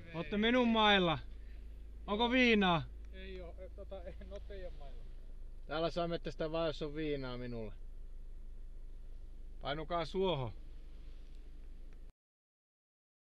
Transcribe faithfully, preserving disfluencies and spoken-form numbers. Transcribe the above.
Ootte minun mailla. Onko viinaa? Ei oo, tota, en oo teidän mailla. Täällä saa metsästä vaan jos on viinaa minulle. Painukaa suohon.